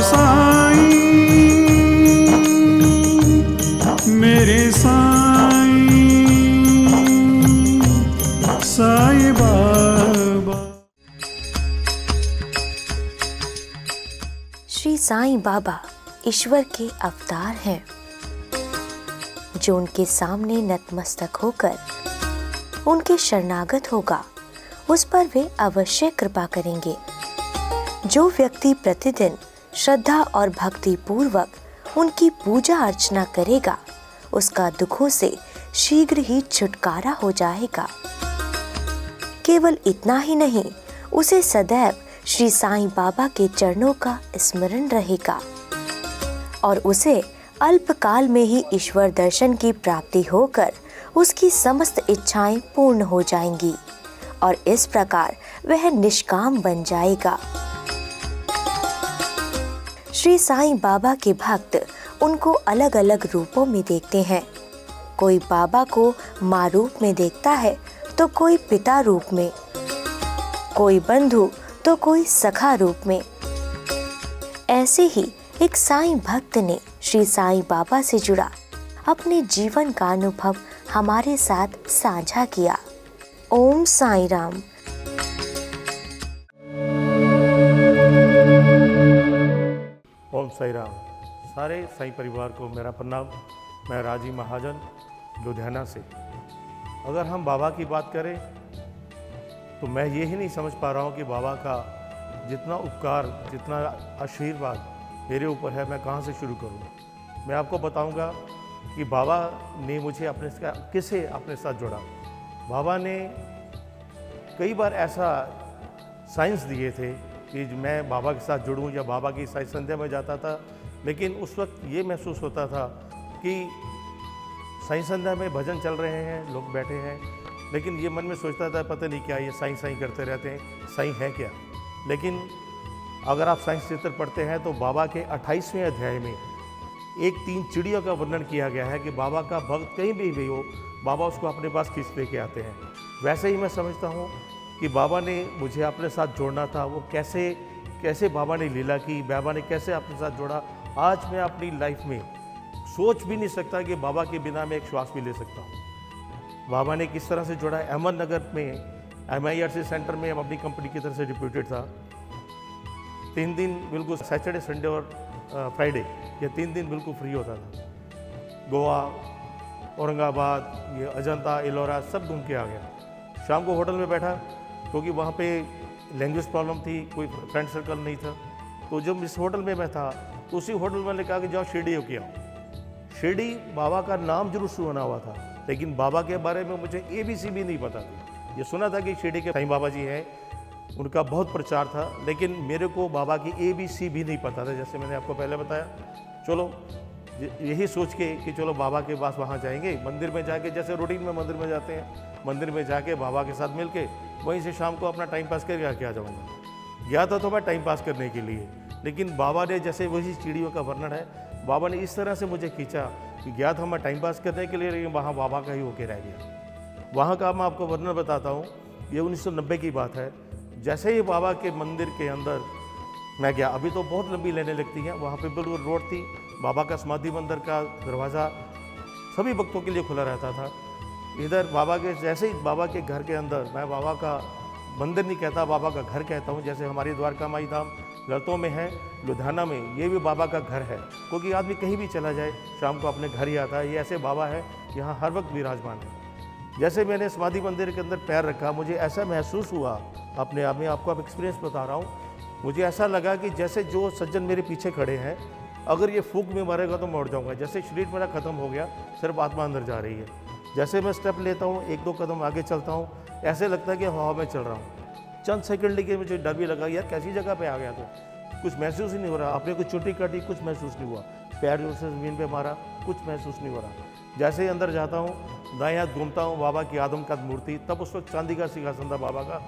साईं, मेरे साईं, साईं बाबा। श्री साईं बाबा ईश्वर के अवतार हैं, जो उनके सामने नतमस्तक होकर उनके शरणागत होगा, उस पर वे अवश्य कृपा करेंगे। जो व्यक्ति प्रतिदिन श्रद्धा और भक्ति पूर्वक उनकी पूजा अर्चना करेगा, उसका दुखों से शीघ्र ही छुटकारा हो जाएगा। केवल इतना ही नहीं, उसे सदैव श्री साईं बाबा के चरणों का स्मरण रहेगा और उसे अल्पकाल में ही ईश्वर दर्शन की प्राप्ति होकर उसकी समस्त इच्छाएं पूर्ण हो जाएंगी और इस प्रकार वह निष्काम बन जाएगा। श्री साईं बाबा के भक्त उनको अलग अलग रूपों में देखते हैं। कोई बाबा को माँ रूप में देखता है तो कोई पिता रूप में, कोई बंधु तो कोई सखा रूप में। ऐसे ही एक साईं भक्त ने श्री साईं बाबा से जुड़ा अपने जीवन का अनुभव हमारे साथ साझा किया। ओम साईं राम। ओम साईं राम। सारे साईं परिवार को मेरा प्रणाम। मैं राजीव महाजन लुधियाना से। अगर हम बाबा की बात करें तो मैं ये ही नहीं समझ पा रहा हूँ कि बाबा का जितना उपकार, जितना आशीर्वाद मेरे ऊपर है, मैं कहाँ से शुरू करूँ। मैं आपको बताऊँगा कि बाबा ने मुझे किसे अपने साथ जोड़ा। बाबा ने कई बार ऐसा साइंस दिए थे कि मैं बाबा के साथ जुड़ूं या बाबा की साई संध्या में जाता था, लेकिन उस वक्त ये महसूस होता था कि साई संध्या में भजन चल रहे हैं, लोग बैठे हैं, लेकिन ये मन में सोचता था पता नहीं क्या ये साईं साईं करते रहते हैं, साईं है क्या। लेकिन अगर आप साईं चरित्र पढ़ते हैं तो बाबा के 28वें अध्याय में एक 3 चिड़ियों का वर्णन किया गया है कि बाबा का भक्त कहीं भी हो, बाबा उसको अपने पास खींच लेके आते हैं। वैसे ही मैं समझता हूँ कि बाबा ने मुझे अपने साथ जोड़ना था। वो कैसे बाबा ने लीला की, बाबा ने कैसे अपने साथ जोड़ा। आज मैं अपनी लाइफ में सोच भी नहीं सकता कि बाबा के बिना मैं एक श्वास भी ले सकता हूँ। बाबा ने किस तरह से जोड़ा। अहमद नगर में MIRC सेंटर में अपनी कंपनी की तरफ से डिप्यूटेड था। 3 दिन बिल्कुल सैटरडे, संडे और फ्राइडे, ये 3 दिन बिल्कुल फ्री होता था। गोवा, औरंगाबाद, ये अजंता, एलोरा सब घूम के आ गया। शाम को होटल में बैठा क्योंकि वहाँ पे लैंग्वेज प्रॉब्लम थी, कोई फ्रेंड सर्कल नहीं था। तो जब इस होटल में मैं था तो उसी होटल वाले ने कहा कि जाओ शिरडी होके आओ। शिरडी बाबा का नाम जरूर सुना हुआ था, लेकिन बाबा के बारे में मुझे ABC भी नहीं पता थी। ये सुना था कि शिरडी के साईं बाबा जी हैं, उनका बहुत प्रचार था, लेकिन मेरे को बाबा की ABC भी नहीं पता था। जैसे मैंने आपको पहले बताया, चलो यही सोच के कि चलो बाबा के पास वहाँ जाएंगे, मंदिर में जाके जैसे रूटीन में मंदिर में जाते हैं, मंदिर में जाके बाबा के साथ मिल के वहीं से शाम को अपना टाइम पास करके आके आ जाऊँगा। गया था तो मैं टाइम पास करने के लिए, लेकिन बाबा ने जैसे वही चिड़ियों का वर्णन है, बाबा ने इस तरह से मुझे खींचा कि गया था मैं टाइम पास करने के लिए, लेकिन वहाँ बाबा का ही होके रह गया। वहाँ का मैं आपको वर्णन बताता हूँ। ये 1990 की बात है। जैसे ही बाबा के मंदिर के अंदर मैं गया, अभी तो बहुत लंबी लाइनें लगती हैं, वहाँ पे बिल्कुल रोड थी। बाबा का समाधि मंदिर का दरवाज़ा सभी भक्तों के लिए खुला रहता था। इधर बाबा के, जैसे ही बाबा के घर के अंदर, मैं बाबा का मंदिर नहीं कहता, बाबा का घर कहता हूँ। जैसे हमारी द्वारका माई धाम लड़तों में है, लुधियाना में, ये भी बाबा का घर है। क्योंकि आदमी कहीं भी चला जाए शाम को अपने घर ही आता है। ये ऐसे बाबा है, यहाँ हर वक्त विराजमान है। जैसे मैंने समाधि मंदिर के अंदर पैर रखा, मुझे ऐसा महसूस हुआ अपने आप में, आपको अब एक्सपीरियंस बता रहा हूँ। मुझे ऐसा लगा कि जैसे जो सज्जन मेरे पीछे खड़े हैं, अगर ये फूंक में मारेगा तो मैं उड़ जाऊँगा। जैसे शरीर मेरा ख़त्म हो गया, सिर्फ आत्मा अंदर जा रही है। जैसे मैं स्टेप लेता हूँ, 1-2 कदम आगे चलता हूँ, ऐसे लगता है कि हवा में चल रहा हूँ। चंद सेकंड के मुझे डर भी लगा, यार कैसी जगह पे आ गया, तो कुछ महसूस ही नहीं हो रहा। अपने को चोटी काटी, कुछ महसूस नहीं हुआ। पैर जोर से ज़मीन पे मारा, कुछ महसूस नहीं हो रहा। जैसे ही अंदर जाता हूँ, दाएं हाथ घूमता हूँ, बाबा की आदम कद मूर्ति, तब उस वक्त चांदी का सिंहासन था बाबा का।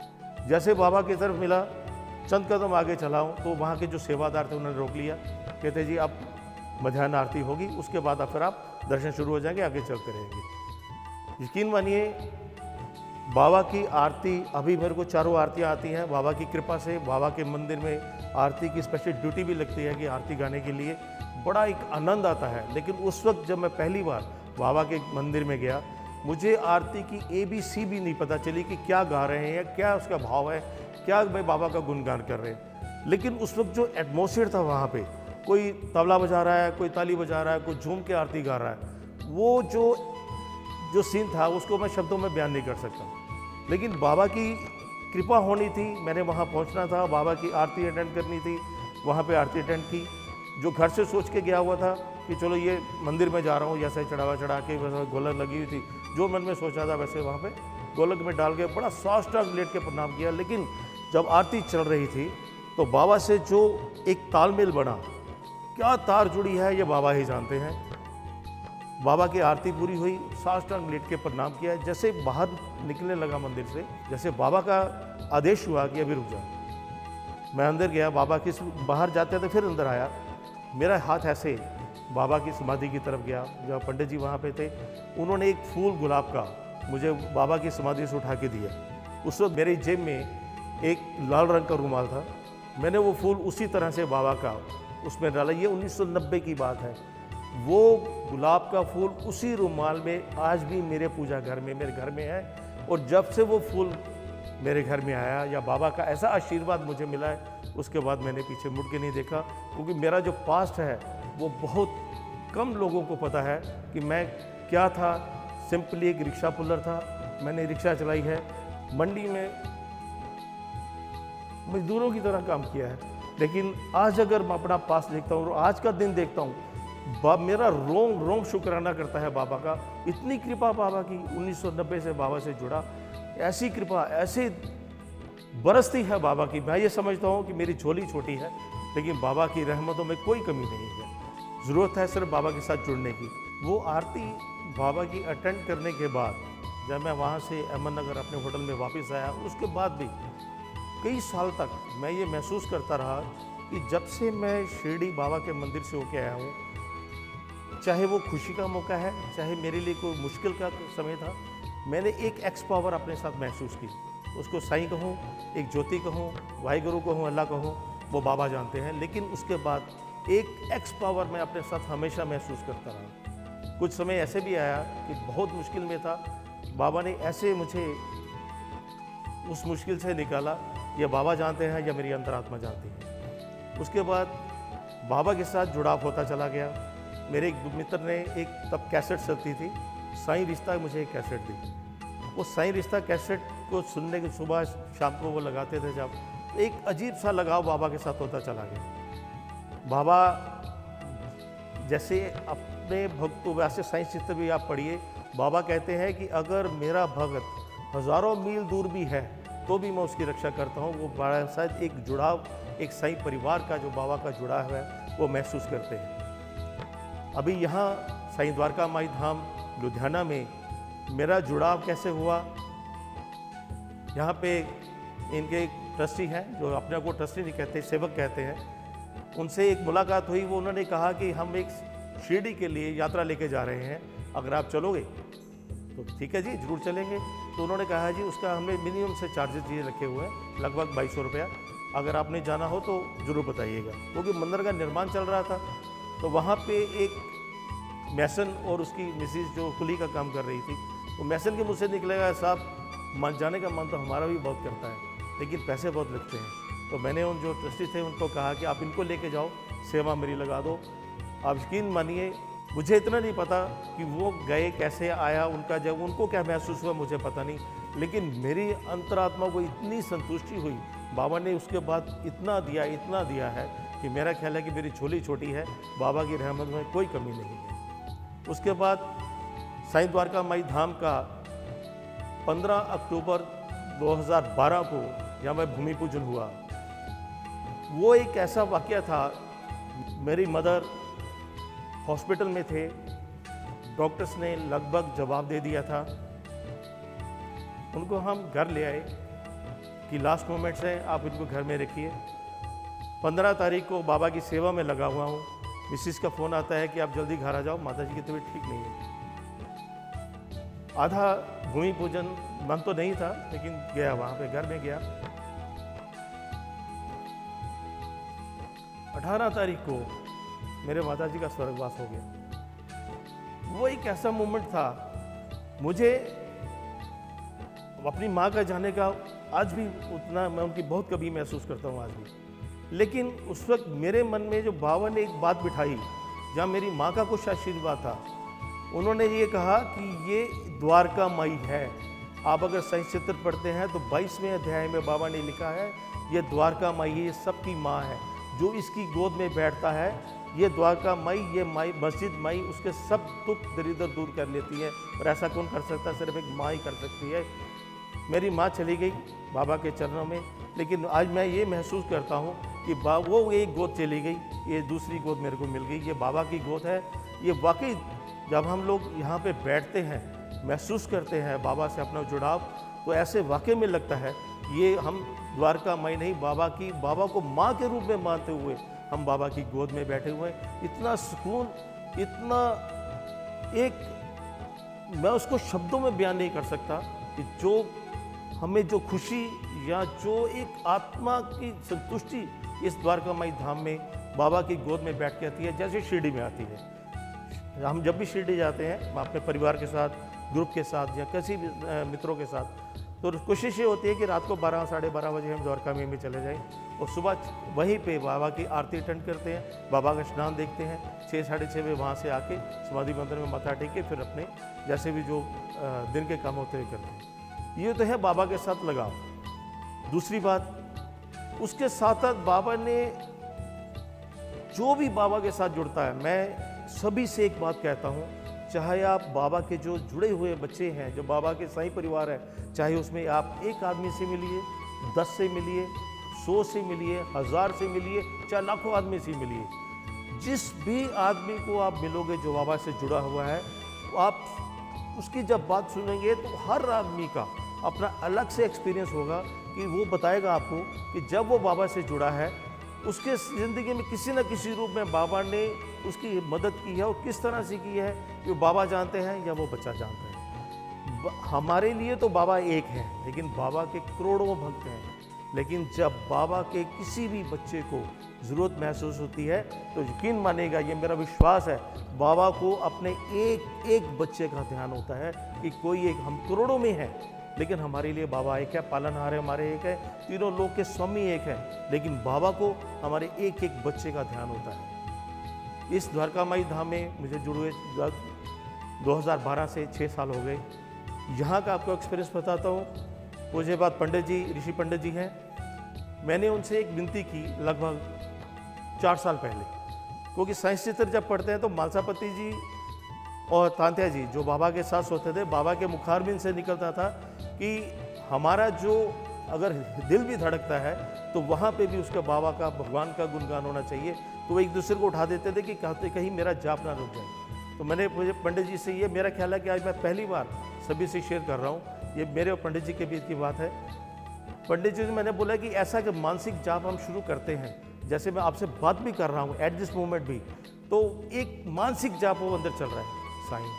जैसे बाबा की तरफ मिला, चंद कदम आगे चला हूँ तो वहाँ के जो सेवादार थे उन्होंने रोक लिया। कहते जी अब मध्याह्न आरती होगी, उसके बाद फिर आप दर्शन शुरू हो जाएंगे, आगे चलते रहेंगे। यकीन मानिए बाबा की आरती, अभी मेरे को चारों आरतियाँ आती हैं बाबा की कृपा से। बाबा के मंदिर में आरती की स्पेशल ड्यूटी भी लगती है कि आरती गाने के लिए बड़ा एक आनंद आता है। लेकिन उस वक्त जब मैं पहली बार बाबा के मंदिर में गया, मुझे आरती की ABC भी नहीं पता चली कि क्या गा रहे हैं या क्या उसका भाव है, क्या मैं बाबा का गुणगान कर रहे हैं। लेकिन उस वक्त जो एटमॉस्फेयर था वहाँ पे, कोई तबला बजा रहा है, कोई ताली बजा रहा है, कोई झूम के आरती गा रहा है, वो जो सीन था उसको मैं शब्दों में बयान नहीं कर सकता। लेकिन बाबा की कृपा होनी थी, मैंने वहाँ पहुँचना था, बाबा की आरती अटेंड करनी थी। वहाँ पे आरती अटेंड की, जो घर से सोच के गया हुआ था कि चलो ये मंदिर में जा रहा हूँ, जैसे चढ़ावा चढ़ा के वैसे गोलक लगी हुई थी, जो मन में सोचा था वैसे वहाँ पे गोलक में डाल के बड़ा साष्टांग लेट के प्रणाम किया। लेकिन जब आरती चल रही थी तो बाबा से जो एक तालमेल बना, क्या तार जुड़ी है ये बाबा ही जानते हैं। बाबा की आरती पूरी हुई, साष्टांग लेट के प्रणाम किया। जैसे बाहर निकलने लगा मंदिर से, जैसे बाबा का आदेश हुआ कि अभी रुक जा, मैं अंदर गया। बाबा की बाहर जाते थे फिर अंदर आया, मेरा हाथ ऐसे बाबा की समाधि की तरफ गया। जब पंडित जी वहाँ पे थे, उन्होंने एक फूल गुलाब का मुझे बाबा की समाधि से उठा के दिया। उस वक्त मेरी जेब में एक लाल रंग का रुमाल था, मैंने वो फूल उसी तरह से बाबा का उसमें डाला। ये 1990 की बात है। वो गुलाब का फूल उसी रुमाल में आज भी मेरे पूजा घर में, मेरे घर में है। और जब से वो फूल मेरे घर में आया या बाबा का ऐसा आशीर्वाद मुझे मिला है, उसके बाद मैंने पीछे मुड़ के नहीं देखा। क्योंकि मेरा जो पास्ट है वो बहुत कम लोगों को पता है कि मैं क्या था। सिंपली एक रिक्शा पुलर था, मैंने रिक्शा चलाई है, मंडी में मजदूरों की तरह काम किया है। लेकिन आज अगर मैं अपना पास देखता हूँ, आज का दिन देखता हूँ, मेरा रोंग रोंग शुक्राना करता है बाबा का। इतनी कृपा बाबा की, 1990 से बाबा से जुड़ा, ऐसी कृपा ऐसे बरसती है बाबा की। मैं ये समझता हूँ कि मेरी झोली छोटी है, लेकिन बाबा की रहमतों में कोई कमी नहीं है। ज़रूरत है सिर्फ बाबा के साथ जुड़ने की। वो आरती बाबा की अटेंड करने के बाद जब मैं वहाँ से अहमद नगर अपने होटल में वापस आया, उसके बाद भी कई साल तक मैं ये महसूस करता रहा कि जब से मैं शिरडी बाबा के मंदिर से होके आया हूँ, चाहे वो खुशी का मौका है, चाहे मेरे लिए कोई मुश्किल का समय था, मैंने एक एक्स पावर अपने साथ महसूस की। उसको साईं कहूँ, एक ज्योति कहूँ, वाहिगुरु कहूँ, अल्लाह कहूँ, वो बाबा जानते हैं। लेकिन उसके बाद एक एक्स पावर मैं अपने साथ हमेशा महसूस करता रहा। कुछ समय ऐसे भी आया कि बहुत मुश्किल में था, बाबा ने ऐसे मुझे उस मुश्किल से निकाला। ये बाबा जानते हैं या मेरी अंतरात्मा जानती है। उसके बाद बाबा के साथ जुड़ाव होता चला गया। मेरे एक मित्र ने एक तब कैसेट चलती थी, साईं रिश्ता, मुझे एक कैसेट दी। वो साईं रिश्ता कैसेट को सुनने के सुबह शाम को वो लगाते थे, जब एक अजीब सा लगाव बाबा के साथ होता चला गया। बाबा जैसे अपने भक्तों, वैसे साईं चित्र भी आप पढ़िए, बाबा कहते हैं कि अगर मेरा भगत हज़ारों मील दूर भी है तो भी मैं उसकी रक्षा करता हूँ। वो बड़ा शायद एक जुड़ाव, एक साईं परिवार का जो बाबा का जुड़ाव है वो महसूस करते हैं। अभी यहाँ साईं द्वारका माई धाम लुधियाना में मेरा जुड़ाव कैसे हुआ, यहाँ पे इनके ट्रस्टी हैं, जो अपने को ट्रस्टी नहीं कहते, सेवक कहते हैं, उनसे एक मुलाकात हुई। वो उन्होंने कहा कि हम एक शिरडी के लिए यात्रा लेके जा रहे हैं, अगर आप चलोगे तो ठीक है जी, जरूर चलेंगे। तो उन्होंने कहा जी उसका हमने मिनिमम से चार्जेस ये रखे हुए हैं, लगभग 2200 रुपया, अगर आपने जाना हो तो ज़रूर बताइएगा। क्योंकि मंदिर का निर्माण चल रहा था, तो वहाँ पे एक मैसन और उसकी मिसिस जो कुली का काम कर रही थी, वो मैसन के मुझसे निकलेगा, साहब मान जाने का मन तो हमारा भी बहुत करता है, लेकिन पैसे बहुत लगते हैं। तो मैंने उन जो ट्रस्टी थे उनको कहा कि आप इनको लेके जाओ, सेवा मेरी लगा दो। आप यकीन मानिए, मुझे इतना नहीं पता कि वो गए कैसे, आया उनका, जब उनको क्या महसूस हुआ मुझे पता नहीं, लेकिन मेरी अंतरात्मा को इतनी संतुष्टि हुई। बाबा ने उसके बाद इतना दिया है कि मेरा ख्याल है कि मेरी झोली छोटी है, बाबा की रहमत में कोई कमी नहीं है। उसके बाद साईं द्वारका माई धाम का 15 अक्टूबर 2012 को यहाँ में भूमि पूजन हुआ। वो एक ऐसा वाक़या था, मेरी मदर हॉस्पिटल में थे, डॉक्टर्स ने लगभग जवाब दे दिया था। उनको हम घर ले आए कि लास्ट मोमेंट्स है, आप इनको घर में रखिए। 15 तारीख को बाबा की सेवा में लगा हुआ हूँ, मिसिस का फ़ोन आता है कि आप जल्दी घर आ जाओ, माता जी की तबीयत ठीक नहीं है। आधा भूमि पूजन मन तो नहीं था, लेकिन गया वहाँ पे, घर में गया। 18 तारीख को मेरे माताजी का स्वर्गवास हो गया। वो एक ऐसा मोमेंट था, मुझे अपनी माँ का जाने का आज भी उतना मैं उनकी बहुत कभी महसूस करता हूँ आज भी। लेकिन उस वक्त मेरे मन में जो बाबा ने एक बात बिठाई, जहाँ मेरी माँ का कुछ आशीर्वाद था, उन्होंने ये कहा कि ये द्वारका माई है। आप अगर संचित्र पढ़ते हैं तो 22वें अध्याय में बाबा ने लिखा है, ये द्वारका माई है, ये सबकी माँ है। जो इसकी गोद में बैठता है, ये द्वारका माई, ये माई, मस्जिद माई उसके सब दुख दरिद्र दूर कर लेती है। और ऐसा कौन कर सकता है? सिर्फ एक माँ ही कर सकती है। मेरी माँ चली गई बाबा के चरणों में, लेकिन आज मैं ये महसूस करता हूँ कि वो एक गोद चली गई, ये दूसरी गोद मेरे को मिल गई, ये बाबा की गोद है। ये वाकई जब हम लोग यहाँ पे बैठते हैं, महसूस करते हैं बाबा से अपना जुड़ाव, तो ऐसे वाकई में लगता है ये हम द्वारका माई नहीं, बाबा को माँ के रूप में मानते हुए हम बाबा की गोद में बैठे हुए हैं। इतना सुकून, इतना एक, मैं उसको शब्दों में बयान नहीं कर सकता कि जो हमें जो खुशी या जो एक आत्मा की संतुष्टि इस द्वारका माई धाम में बाबा की गोद में बैठ के आती है, जैसे शिरडी में आती है। हम जब भी शिरडी जाते हैं अपने परिवार के साथ, ग्रुप के साथ या किसी भी मित्रों के साथ, तो कोशिश ये होती है कि रात को 12 साढ़े 12 बजे हम द्वारका में चले जाएं और सुबह वहीं पे बाबा की आरती अटेंड करते हैं, बाबा का स्नान देखते हैं। 6 साढ़े 6 बजे वहाँ से आके समाधि मंदिर में माथा टेक के फिर अपने जैसे भी जो दिन के काम होते हुए करते हैं। ये तो है बाबा के साथ लगाव। दूसरी बात, उसके साथ साथ बाबा ने, जो भी बाबा के साथ जुड़ता है, मैं सभी से एक बात कहता हूँ, चाहे आप बाबा के जो जुड़े हुए बच्चे हैं, जो बाबा के साईं परिवार है, चाहे उसमें आप एक आदमी से मिलिए, 10 से मिलिए, 100 से मिलिए, 1000 से मिलिए, चाहे लाखों आदमी से मिलिए, जिस भी आदमी को आप मिलोगे जो बाबा से जुड़ा हुआ है, आप उसकी जब बात सुनेंगे तो हर आदमी का अपना अलग से एक्सपीरियंस होगा कि वो बताएगा आपको कि जब वो बाबा से जुड़ा है, उसके ज़िंदगी में किसी न किसी रूप में बाबा ने उसकी मदद की है, और किस तरह से की है कि बाबा जानते हैं या वो बच्चा जानता है। हमारे लिए तो बाबा एक है, लेकिन बाबा के करोड़ों भक्त हैं। लेकिन जब बाबा के किसी भी बच्चे को ज़रूरत महसूस होती है, तो यकीन मानेगा, ये मेरा विश्वास है, बाबा को अपने एक एक बच्चे का ध्यान होता है कि कोई एक, हम करोड़ों में हैं, लेकिन हमारे लिए बाबा एक है, पालनहार हमारे एक है, तीनों लोग के स्वामी एक है, लेकिन बाबा को हमारे एक एक बच्चे का ध्यान होता है। इस द्वारका माई धाम में मुझे जुड़े 2012 से 6 साल हो गए। यहाँ का आपको एक्सपीरियंस बताता हूँ। मुझे बात पंडित जी, ऋषि पंडित जी हैं, मैंने उनसे एक विनती की लगभग 4 साल पहले, क्योंकि साइंस चित्र जब पढ़ते हैं तो मालसापति जी और तांत्या जी जो बाबा के साथ सोते थे, बाबा के मुखारबिंद से निकलता था कि हमारा जो अगर दिल भी धड़कता है तो वहाँ पे भी उसका बाबा का, भगवान का गुणगान होना चाहिए। तो वो एक दूसरे को उठा देते थे कि कहते कहीं मेरा जाप ना रुक जाए। तो मैंने पंडित जी से, ये मेरा ख्याल है कि आज मैं पहली बार सभी से शेयर कर रहा हूँ, ये मेरे और पंडित जी के बीच की बात है। पंडित जी से मैंने बोला कि ऐसा कि मानसिक जाप हम शुरू करते हैं, जैसे मैं आपसे बात भी कर रहा हूँ एट दिस मोमेंट भी, तो एक मानसिक जाप वो अंदर चल रहा है, साईं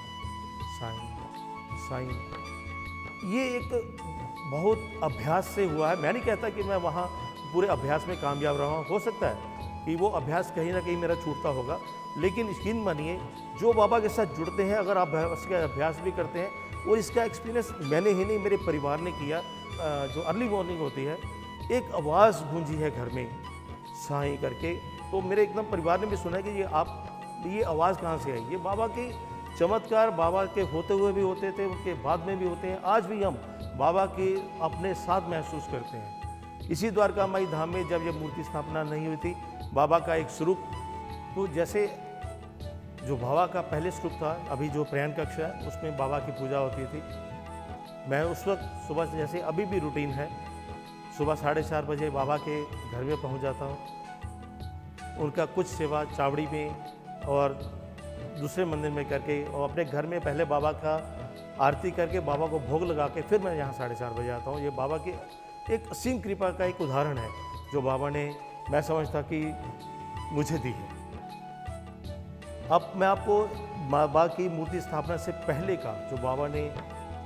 साईं साईं। ये एक बहुत अभ्यास से हुआ है। मैं नहीं कहता कि मैं वहाँ पूरे अभ्यास में कामयाब रहा हूँ, हो सकता है कि वो अभ्यास कहीं ना कहीं मेरा छूटता होगा, लेकिन यकीन मानिए जो बाबा के साथ जुड़ते हैं, अगर आप उसका अभ्यास भी करते हैं, और इसका एक्सपीरियंस मैंने ही नहीं, मेरे परिवार ने किया। जो अर्ली मॉर्निंग होती है, एक आवाज़ गूंजी है घर में साईं करके, तो मेरे एकदम परिवार ने भी सुना कि ये आवाज़ कहाँ से आई। ये बाबा के चमत्कार बाबा के होते हुए भी होते थे, उनके बाद में भी होते हैं, आज भी हम बाबा के अपने साथ महसूस करते हैं। इसी द्वारका माई धाम में जब ये मूर्ति स्थापना नहीं हुई थी, बाबा का एक स्वरूप, तो जैसे जो बाबा का पहले स्वरूप था, अभी जो प्रयाण कक्ष है उसमें बाबा की पूजा होती थी। मैं उस वक्त सुबह से, जैसे अभी भी रूटीन है, सुबह 4:30 बजे बाबा के घर में पहुंच जाता हूं। उनका कुछ सेवा चावड़ी में और दूसरे मंदिर में करके, और अपने घर में पहले बाबा का आरती करके बाबा को भोग लगा के फिर मैं यहाँ 4:30 बजे आता हूँ। ये बाबा की एक असीम कृपा का एक उदाहरण है जो बाबा ने, मैं समझता कि मुझे दी है। अब मैं आपको बाबा की मूर्ति स्थापना से पहले का जो बाबा ने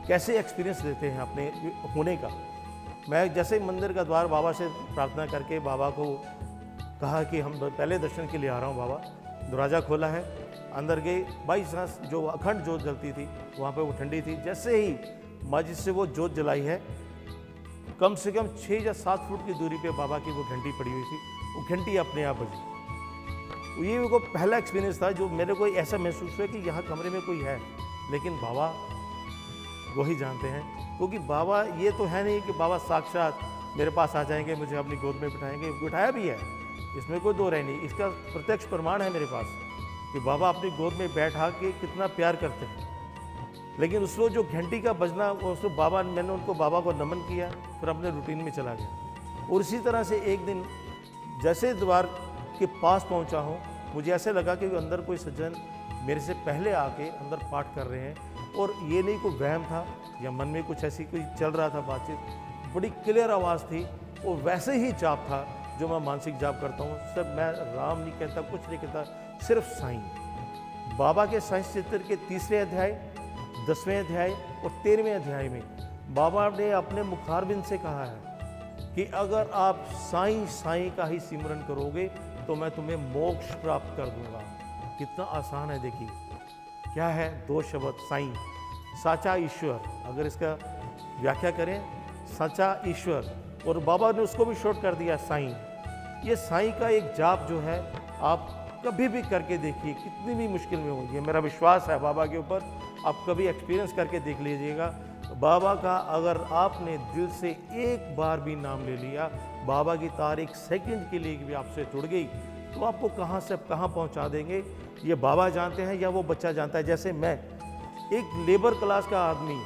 कैसे एक्सपीरियंस देते हैं अपने होने का। मैं जैसे मंदिर का द्वार बाबा से प्रार्थना करके बाबा को कहा कि हम पहले दर्शन के लिए आ रहा हूँ बाबा, दरवाज़ा खोला है, अंदर गए, बाई चांस जो अखंड जोत जलती थी वहाँ पे वो ठंडी थी। जैसे ही मस्जिद से वो जोत जलाई है, कम से कम 6 या 7 फुट की दूरी पे बाबा की वो घंटी पड़ी हुई थी, वो घंटी अपने आप बजी। ये वो पहला एक्सपीरियंस था जो मेरे को ऐसा महसूस हुआ कि यहाँ कमरे में कोई है, लेकिन बाबा वही जानते हैं। क्योंकि बाबा ये तो है नहीं कि बाबा साक्षात मेरे पास आ जाएंगे, मुझे अपनी गोद में बिठाएंगे, बिठाया भी है, इसमें कोई दो राय नहीं। इसका प्रत्यक्ष प्रमाण है मेरे पास कि बाबा अपनी गोद में बैठा के कितना प्यार करते हैं। लेकिन उसको जो घंटी का बजना, उसको बाबा, मैंने उनको बाबा को नमन किया, फिर अपने रूटीन में चला गया। और इसी तरह से एक दिन जैसे द्वार के पास पहुंचा हूं, मुझे ऐसे लगा कि अंदर कोई सज्जन मेरे से पहले आके अंदर पाठ कर रहे हैं। और ये नहीं कोई वहम था या मन में कुछ ऐसी कोई चल रहा था बातचीत, बड़ी क्लियर आवाज़ थी और वैसे ही जाप था जो मैं मानसिक जाप करता हूँ। सर मैं राम नहीं कहता, कुछ नहीं कहता, सिर्फ साईं। बाबा के साईं चित्र के 3रे अध्याय, 10वें अध्याय और 13वें अध्याय में बाबा ने अपने मुखारबिंद से कहा है कि अगर आप साईं साईं का ही सिमरन करोगे तो मैं तुम्हें मोक्ष प्राप्त कर दूंगा। कितना आसान है, देखिए क्या है 2 शब्द, साईं, साचा ईश्वर। अगर इसका व्याख्या करें, साचा ईश्वर, और बाबा ने उसको भी शॉर्ट कर दिया साईं। ये साईं का एक जाप जो है आप कभी भी करके देखिए, कितनी भी मुश्किल में होगी, मेरा विश्वास है बाबा के ऊपर, आप कभी एक्सपीरियंस करके देख लीजिएगा। बाबा का अगर आपने दिल से एक बार भी नाम ले लिया, बाबा की तार 1 सेकंड के लिए भी आपसे जुड़ गई, तो आपको कहाँ से कहाँ पहुँचा देंगे ये बाबा जानते हैं या वो बच्चा जानता है। जैसे मैं एक लेबर क्लास का आदमी,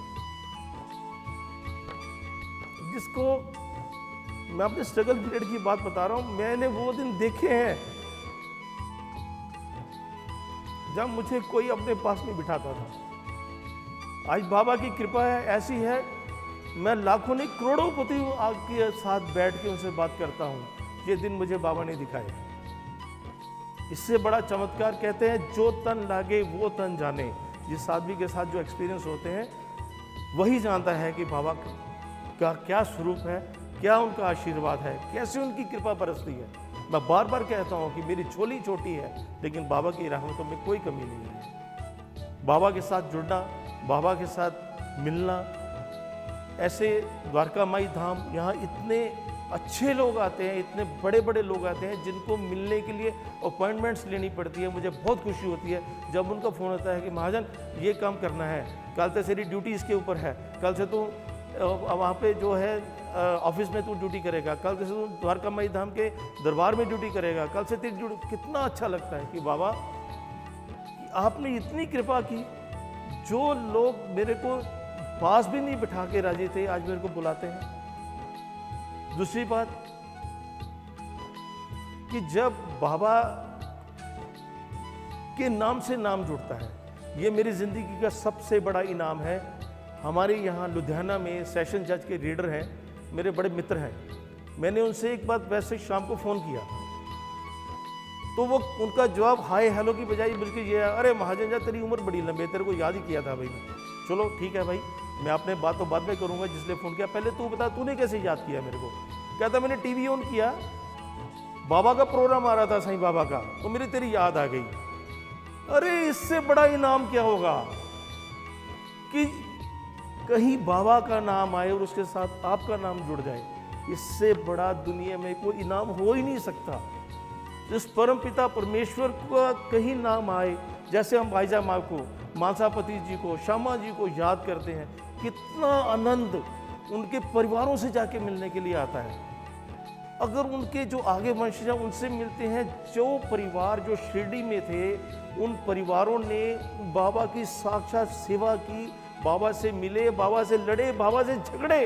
जिसको मैं अपने स्ट्रगल पीरियड की बात बता रहा हूं, मैंने वो दिन देखे हैं जब मुझे कोई अपने पास में बिठाता था। आज बाबा की कृपा है, ऐसी है, मैं लाखों नहीं करोड़ों पति के साथ बैठ के उनसे बात करता हूं। ये दिन मुझे बाबा ने दिखाए। इससे बड़ा चमत्कार कहते हैं, जो तन लागे वो तन जाने। जिस आदमी के साथ जो एक्सपीरियंस होते हैं वही जानता है कि बाबा का क्या स्वरूप है, क्या उनका आशीर्वाद है, कैसे उनकी कृपा बरसती है। मैं बार बार कहता हूँ कि मेरी झोली छोटी है, लेकिन बाबा की रहमतों में कोई कमी नहीं है। बाबा के साथ जुड़ना, बाबा के साथ मिलना, ऐसे द्वारका माई धाम, यहाँ इतने अच्छे लोग आते हैं, इतने बड़े बड़े लोग आते हैं जिनको मिलने के लिए अपॉइंटमेंट्स लेनी पड़ती है। मुझे बहुत खुशी होती है जब उनका फ़ोन आता है कि महाजन ये काम करना है, कल से तेरी ड्यूटी इसके ऊपर है, कल से तू वहाँ पे जो है ऑफिस में तू ड्यूटी करेगा, कल से तू द्वारका माई धाम के दरबार में ड्यूटी करेगा, कल से तेरी ड्यूटी। कितना अच्छा लगता है कि बाबा आपने इतनी कृपा की, जो लोग मेरे को पास भी नहीं बिठा के राजी थे आज मेरे को बुलाते हैं। दूसरी बात कि जब बाबा के नाम से नाम जुड़ता है, ये मेरी जिंदगी का सबसे बड़ा इनाम है। हमारे यहाँ लुधियाना में सेशन जज के रीडर हैं, मेरे बड़े मित्र हैं। मैंने उनसे एक बात वैसे शाम को फ़ोन किया, तो वो उनका जवाब हाय हेलो की बजाय बल्कि ये, अरे महाजन जा तेरी उम्र बड़ी लंबी है, तेरे को याद ही किया था भाई। चलो ठीक है भाई, मैं अपने बात तो बाद में करूंगा, जिसने फ़ोन किया पहले तू बता, तूने कैसे याद किया मेरे को। कहता मैंने टीवी ऑन किया, बाबा का प्रोग्राम आ रहा था, साईं बाबा का, तो मेरी तेरी याद आ गई। अरे इससे बड़ा इनाम क्या होगा कि कहीं बाबा का नाम आए और उसके साथ आपका नाम जुड़ जाए। इससे बड़ा दुनिया में कोई इनाम हो ही नहीं सकता। इस परम पिता परमेश्वर का कहीं नाम आए, जैसे हम भाईजा माँ को, मानसापति जी को, श्यामा जी को याद करते हैं, कितना आनंद उनके परिवारों से जाके मिलने के लिए आता है। अगर उनके जो आगे वंशज उनसे मिलते हैं, जो परिवार जो शिरडी में थे, उन परिवारों ने बाबा की साक्षात सेवा की, बाबा से मिले, बाबा से लड़े, बाबा से झगड़े,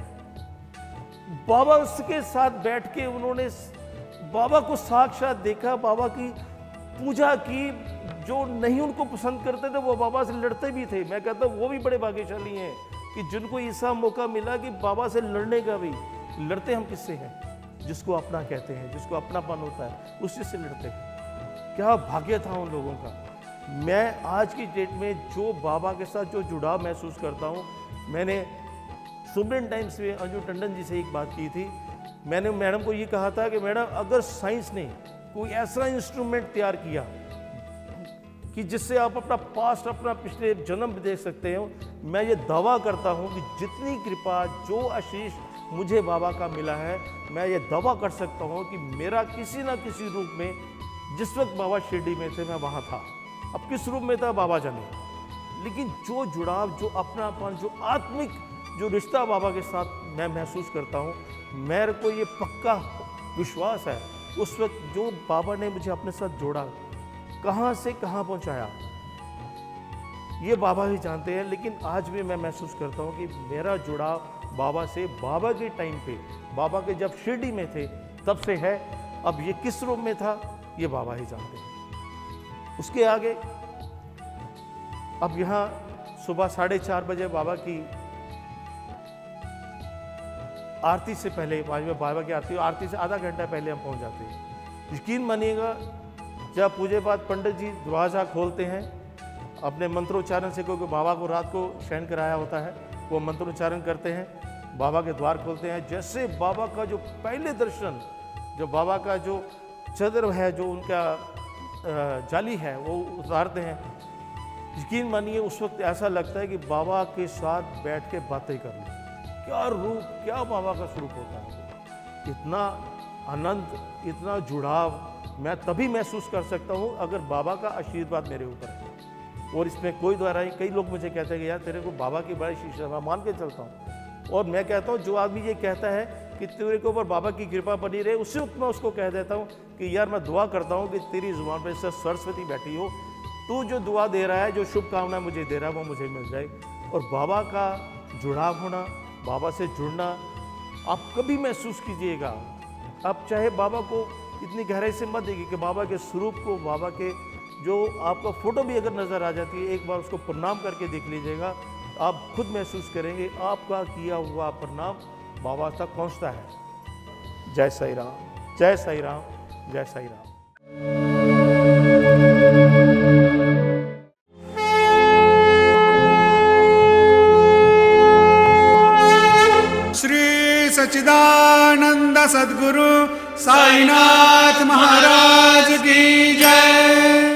बाबा के साथ बैठ के उन्होंने बाबा को साक्षात देखा, बाबा की पूजा की। जो नहीं उनको पसंद करते थे वो बाबा से लड़ते भी थे। मैं कहता हूँ वो भी बड़े भाग्यशाली हैं कि जिनको ऐसा मौका मिला कि बाबा से लड़ने का भी। लड़ते हम किससे हैं? जिसको अपना कहते हैं, जिसको अपनापन होता है, उसी से लड़ते हैं। क्या भाग्य था उन लोगों का। मैं आज की डेट में जो बाबा के साथ जो जुड़ाव महसूस करता हूँ, मैंने स्टूडेंट टाइम्स में अंजू टंडन जी से एक बात की थी। मैंने मैडम को ये कहा था कि मैडम अगर साइंस ने कोई ऐसा इंस्ट्रूमेंट तैयार किया कि जिससे आप अपना पास्ट, अपना पिछले जन्म देख सकते हो, मैं ये दावा करता हूँ कि जितनी कृपा, जो आशीष मुझे बाबा का मिला है, मैं ये दावा कर सकता हूँ कि मेरा किसी ना किसी रूप में, जिस वक्त बाबा शिरडी में थे मैं वहाँ था। अब किस रूप में था बाबा जाने, लेकिन जो जुड़ाव, जो अपनापन, जो आत्मिक जो रिश्ता बाबा के साथ मैं महसूस करता हूँ, मेरे को ये पक्का विश्वास है उस वक्त जो बाबा ने मुझे अपने साथ जोड़ा, कहाँ से कहाँ पहुँचाया, ये बाबा ही जानते हैं। लेकिन आज भी मैं महसूस करता हूँ कि मेरा जुड़ाव बाबा से, बाबा के टाइम पे, बाबा के जब शिरडी में थे तब से है। अब ये किस रूप में था ये बाबा ही जानते हैं। उसके आगे अब यहाँ सुबह 4:30 बजे बाबा की आरती से पहले, बाबा की आरती से आधा घंटा पहले हम पहुंच जाते हैं। यकीन मानिएगा, जब पूजे बाद पंडित जी दरवाज़ा खोलते हैं अपने मंत्रोच्चारण से, क्योंकि बाबा को रात को शयन कराया होता है, वो मंत्रोच्चारण करते हैं, बाबा के द्वार खोलते हैं। जैसे बाबा का जो पहले दर्शन, जो बाबा का जो चदर है, जो उनका जाली है, वो उतारते हैं, यकीन मानिए उस वक्त ऐसा लगता है कि बाबा के साथ बैठ के बातें कर लो। क्या रूप, क्या बाबा का स्वरूप होता है। इतना आनंद, इतना जुड़ाव मैं तभी महसूस कर सकता हूँ अगर बाबा का आशीर्वाद मेरे ऊपर है। और इसमें कोई द्वारा ही, कई लोग मुझे कहते हैं कि यार तेरे को बाबा की बड़ी शिक्षा, मैं मान के चलता हूँ। और मैं कहता हूँ जो आदमी ये कहता है कि तेरे के ऊपर बाबा की कृपा बनी रहे, उससे मैं उसको कह देता हूँ कि यार मैं दुआ करता हूँ कि तेरी जुबान पर सर सरस्वती बैठी हो, तू जो दुआ दे रहा है, जो शुभकामना मुझे दे रहा है, वो मुझे मिल जाए। और बाबा का जुड़ाव होना, बाबा से जुड़ना आप कभी महसूस कीजिएगा। आप चाहे बाबा को इतनी गहराई से मत देखिए कि बाबा के स्वरूप को, बाबा के जो आपका फोटो भी अगर नज़र आ जाती है, एक बार उसको प्रणाम करके देख लीजिएगा, आप खुद महसूस करेंगे आपका किया हुआ प्रणाम बाबा तक पहुंचता है। जय साईं राम, जय साईं राम, जय साईं राम। श्री सच्चिदानंद सद्गुरु साईनाथ महाराज की जय।